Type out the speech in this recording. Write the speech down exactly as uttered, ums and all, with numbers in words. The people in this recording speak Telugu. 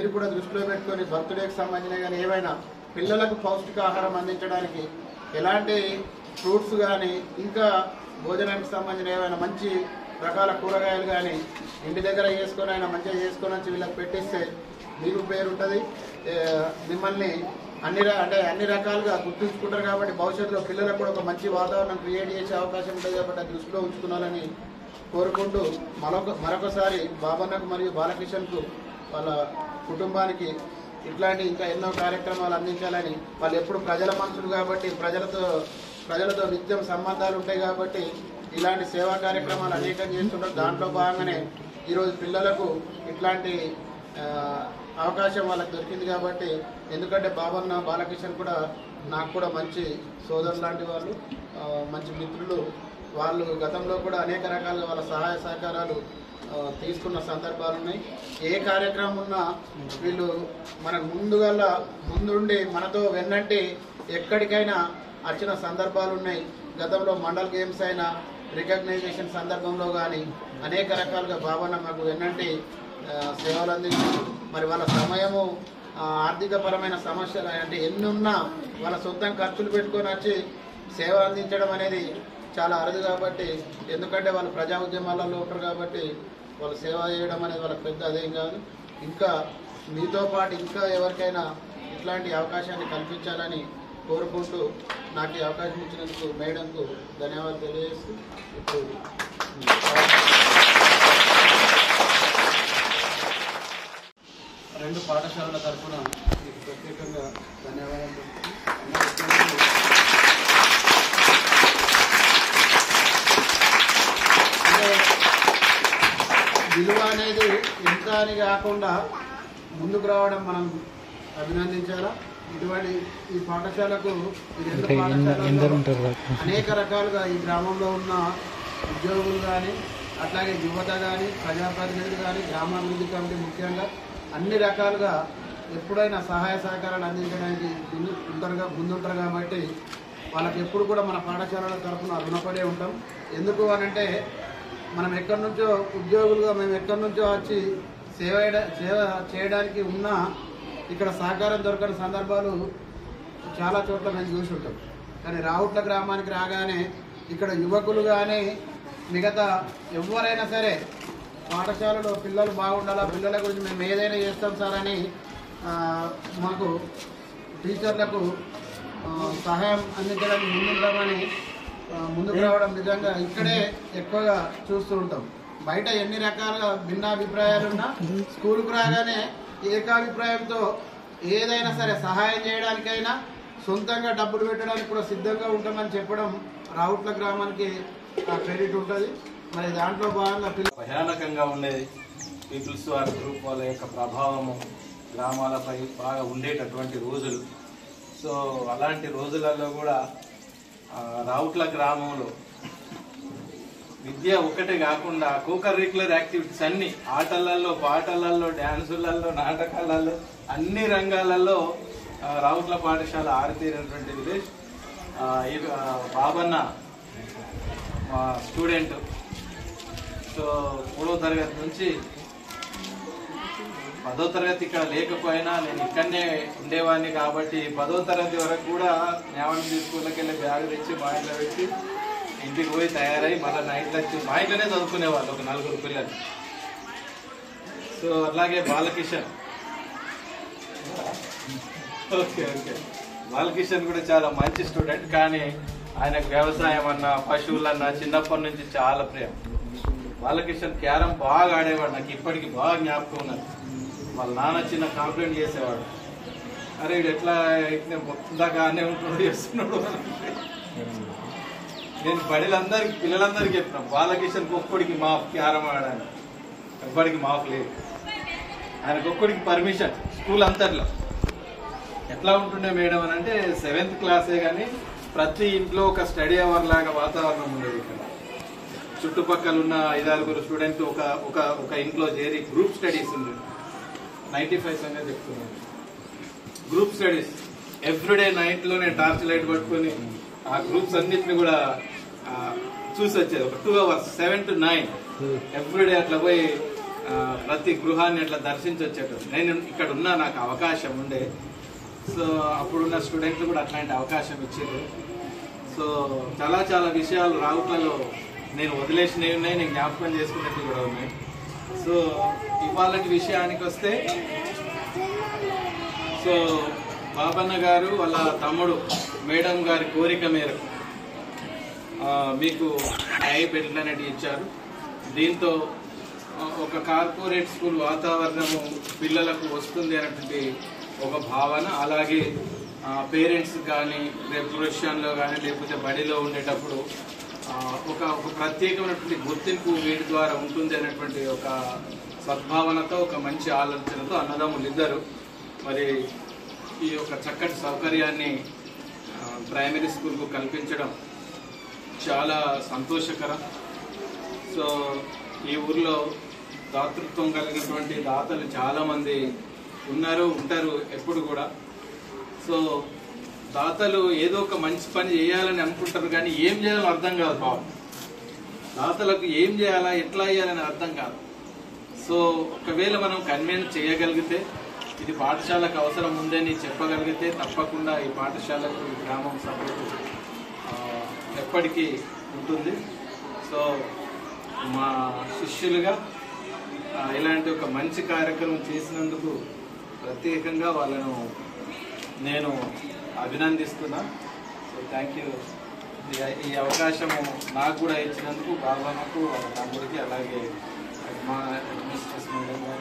మీరు కూడా దృష్టిలో పెట్టుకొని బర్త్డేకి సంబంధించిన కానీ ఏమైనా పిల్లలకు పౌష్టికాహారం అందించడానికి ఎలాంటి ఫ్రూట్స్ కానీ ఇంకా భోజనానికి సంబంధించిన ఏమైనా మంచి రకాల కూరగాయలు కానీ ఇంటి దగ్గర చేసుకొని అయినా మంచిగా చేసుకొని వచ్చి వీళ్ళకి పెట్టిస్తే మీకు పేరు ఉంటుంది. మిమ్మల్ని అన్ని అంటే అన్ని రకాలుగా గుర్తుంచుకుంటారు కాబట్టి భవిష్యత్తులో పిల్లలకు కూడా ఒక మంచి వాతావరణం క్రియేట్ చేసే అవకాశం ఉంటుంది కాబట్టి అది దృష్టిలో ఉంచుకున్నారని కోరుకుంటూ మరొక మరొకసారి బాబన్నకు మరియు బాలకిషన్కు వాళ్ళ కుటుంబానికి ఇట్లాంటి ఇంకా ఎన్నో కార్యక్రమాలు అందించాలని, వాళ్ళు ఎప్పుడు ప్రజల మనుషులు కాబట్టి ప్రజలతో ప్రజలతో నిత్యం సంబంధాలు ఉంటాయి కాబట్టి ఇలాంటి సేవా కార్యక్రమాలు అనేకం చేస్తుంటారు. దాంట్లో భాగంగానే ఈరోజు పిల్లలకు ఇట్లాంటి అవకాశం వాళ్ళకి దొరికింది కాబట్టి, ఎందుకంటే బాబన్న బాలకిషన్ కూడా నాకు కూడా మంచి సోదరు లాంటి వాళ్ళు, మంచి మిత్రులు. వాళ్ళు గతంలో కూడా అనేక రకాలుగా వాళ్ళ సహాయ సహకారాలు తీసుకున్న సందర్భాలు ఉన్నాయి. ఏ కార్యక్రమం ఉన్నా వీళ్ళు మనకు ముందుగల ముందుండి మనతో వెన్నంటి ఎక్కడికైనా వచ్చిన సందర్భాలు ఉన్నాయి. గతంలో మండల్ గేమ్స్ అయినా రికగ్నైజేషన్ సందర్భంలో కానీ అనేక రకాలుగా బాబన్న మాకు వెన్నంటి సేవలు అందించి మరి వాళ్ళ సమయము ఆర్థికపరమైన సమస్యలు అంటే ఎన్నున్నా వాళ్ళ సొంతం ఖర్చులు పెట్టుకొని వచ్చి సేవ అందించడం అనేది చాలా అరుదు కాబట్టి, ఎందుకంటే వాళ్ళు ప్రజా ఉద్యమాలలో ఉంటారు కాబట్టి వాళ్ళు సేవ చేయడం అనేది వాళ్ళకి పెద్ద అదేం కాదు. ఇంకా మీతో పాటు ఇంకా ఎవరికైనా ఇట్లాంటి అవకాశాన్ని కల్పించాలని కోరుకుంటూ నాకు ఈ అవకాశం ఇచ్చినందుకు మేడంకు ధన్యవాదాలు తెలియజేస్తూ ఇప్పుడు రెండు పాఠశాలల తరఫున మీకు ప్రత్యేకంగా ధన్యవాదాలు. విలువ అనేది ఎంత అని కాకుండా ముందుకు రావడం మనం అభినందించాలా. ఇటువంటి ఈ పాఠశాలకు ఈ రెండు పాఠశాలలో అనేక రకాలుగా ఈ గ్రామంలో ఉన్న ఉద్యోగులు కానీ అట్లాగే యువత కానీ ప్రజాప్రతినిధులు కానీ గ్రామాభివృద్ధి కమిటీ ముఖ్యంగా అన్ని రకాలుగా ఎప్పుడైనా సహాయ సహకారాలు అందించడానికి ఉంటారుగా ముందుంటారు కాబట్టి వాళ్ళకి ఎప్పుడు కూడా మన పాఠశాలల తరఫున రుణపడే ఉంటాం. ఎందుకు అనంటే మనం ఎక్కడి నుంచో ఉద్యోగులుగా మేము ఎక్కడి నుంచో వచ్చి సేవ సేవ చేయడానికి ఉన్నా ఇక్కడ సహకారం దొరకని సందర్భాలు చాలా చోట్ల మేము చూసి ఉంటాం. కానీ రావుట్ల గ్రామానికి రాగానే ఇక్కడ యువకులు కానీ మిగతా ఎవరైనా సరే పాఠశాలలో పిల్లలు బాగుండాలా, పిల్లల గురించి మేము ఏదైనా చేస్తాం సార్ అని మాకు టీచర్లకు సహాయం అందించడానికి ముందుంటామని ముందుకు రావడం నిజంగా ఇక్కడే ఎక్కువగా చూస్తూ ఉంటాం. బయట ఎన్ని రకాలుగా భిన్నాభిప్రాయాలున్నా స్కూల్కు రాగానే ఏకాభిప్రాయంతో ఏదైనా సరే సహాయం చేయడానికైనా సొంతంగా డబ్బులు పెట్టడానికి కూడా సిద్ధంగా ఉంటామని చెప్పడం రావుట్ల గ్రామానికి క్రెడిట్ ఉంటుంది. మరి దాంట్లో భాగంగా భయానకంగా ఉండేది పీపుల్స్ వార్ గ్రూప్ వాళ్ళ యొక్క ప్రభావము గ్రామాలపై బాగా ఉండేటటువంటి రోజులు. సో అలాంటి రోజులలో కూడా రావుట్ల గ్రామంలో విద్య ఒకటే కాకుండా కో కరిక్యులర్ యాక్టివిటీస్ అన్ని ఆటలలో, పాటలలో, డ్యాన్సులలో, నాటకాలలో అన్ని రంగాలలో రావుట్ల పాఠశాల ఆరితేరినటువంటి విలేజ్. బాబన్న మా స్టూడెంట్. సో మూడవ తరగతి నుంచి పదో తరగతి ఇక్కడ లేకపోయినా నేను ఇక్కడనే ఉండేవాడిని కాబట్టి పదో తరగతి వరకు కూడా న్యావణి స్కూల్కి వెళ్ళి బ్యాగ్ తెచ్చి మా ఇంట్లో పెట్టి ఇంటికి పోయి తయారై మళ్ళీ నైట్లో వచ్చి మా ఇంట్లోనే చదువుకునేవాళ్ళు ఒక నలుగురు పిల్లలు. సో అలాగే బాలకిషన్ ఓకే ఓకే బాలకిషన్ కూడా చాలా మంచి స్టూడెంట్. కానీ ఆయనకు వ్యవసాయం అన్నా పశువులన్నా చిన్నప్పటి నుంచి చాలా ప్రేమ. బాలకిషన్ క్యారం బాగా ఆడేవాడు. నాకు ఇప్పటికి బాగా జ్ఞాపకం ఉన్నది. వాళ్ళ నాన్న చిన్న కంప్లైంట్ చేసేవాడు, అరే వీడు ఎట్లా మొత్తందాకా ఆనే ఉంటున్నాడు చేస్తున్నాడు. నేను బడిలందరికి పిల్లలందరికీ చెప్పిన బాలకిషన్కి ఒక్కడికి మాఫ్ క్యారం ఆడడానికి ఎప్పటికి మాఫ్ లేదు. ఆయనకు ఒక్కడికి పర్మిషన్ స్కూల్ అంతట్లో. ఎట్లా ఉంటుండే మేడం అని అంటే సెవెంత్ క్లాసే కానీ ప్రతి ఇంట్లో ఒక స్టడీ అవర్ లాగా వాతావరణం ఉండేది. ఇక్కడ చుట్టుపక్కల ఉన్న ఐదారుగురు స్టూడెంట్ ఒక ఒక ఒక ఇంట్లో చేరి గ్రూప్ స్టడీస్ ఉండేది. నైన్టీ ఫైవ్ సంగతి చెప్తున్నాను. గ్రూప్ స్టడీస్ ఎవ్రీడే నైట్ లో నేను టార్చ్ లైట్ పట్టుకొని ఆ గ్రూప్స్ అన్నిటిని కూడా చూసి వచ్చేది. ఒక two hours seven to nine everyday అట్లా పోయి ప్రతి గృహాన్ని అట్లా దర్శించి వచ్చేటప్పుడు నేను ఇక్కడ ఉన్నా, నాకు అవకాశం ఉండే. సో అప్పుడున్న స్టూడెంట్లు కూడా అట్లాంటి అవకాశం ఇచ్చారు. సో చాలా చాలా విషయాలు రావుట్లలో నేను వదిలేసినవి ఉన్నాయి, నేను జ్ఞాపకం చేసుకున్నట్టు కూడా ఉన్నాయి. సో ఇవాళ విషయానికి వస్తే, సో బాబన్న గారు వాళ్ళ తమ్ముడు మేడం గారి కోరిక మేరకు మీకు ఐ బెడ్లు అనేవి ఇచ్చారు. దీంతో ఒక కార్పొరేట్ స్కూల్ వాతావరణము పిల్లలకు వస్తుంది అనేటువంటి ఒక భావన, అలాగే పేరెంట్స్ కానీ రేపు ప్రొఫెషన్లో కానీ లేకపోతే బడిలో ఉండేటప్పుడు ఒక ఒక ప్రత్యేకమైనటువంటి గుర్తింపు వీటి ద్వారా ఉంటుంది అనేటువంటి ఒక సద్భావనతో, ఒక మంచి ఆలోచనతో అన్నదమ్ములు ఇద్దరు మరి ఈ యొక్క చక్కటి సౌకర్యాన్ని ప్రైమరీ స్కూల్కు కల్పించడం చాలా సంతోషకరం. సో ఈ ఊర్లో దాతృత్వం కలిగినటువంటి దాతలు చాలామంది ఉన్నారు, ఉంటారు ఎప్పుడు కూడా. సో దాతలు ఏదో ఒక మంచి పని చేయాలని అనుకుంటారు, కానీ ఏం చేయాలో అర్థం కాదు. పాపం దాతలకు ఏం చేయాలా, ఎట్లా చేయాలని అర్థం కాదు. సో ఒకవేళ మనం కన్విన్స్ చేయగలిగితే, ఇది పాఠశాలకు అవసరం ఉందని చెప్పగలిగితే తప్పకుండా ఈ పాఠశాలకు ఈ గ్రామం సపోర్టు ఎప్పటికీ ఉంటుంది. సో మా శిష్యులుగా ఇలాంటి ఒక మంచి కార్యక్రమం చేసినందుకు ప్రత్యేకంగా వాళ్ళను నేను అభినందిస్తున్నా. So thank you. ఈ అవకాశము నాకు కూడా ఇచ్చినందుకు బాబాకు, వాళ్ళ తమ్ముడికి, అలాగే మా అడ్మినిస్ట్రేషన్ మేడం గారికి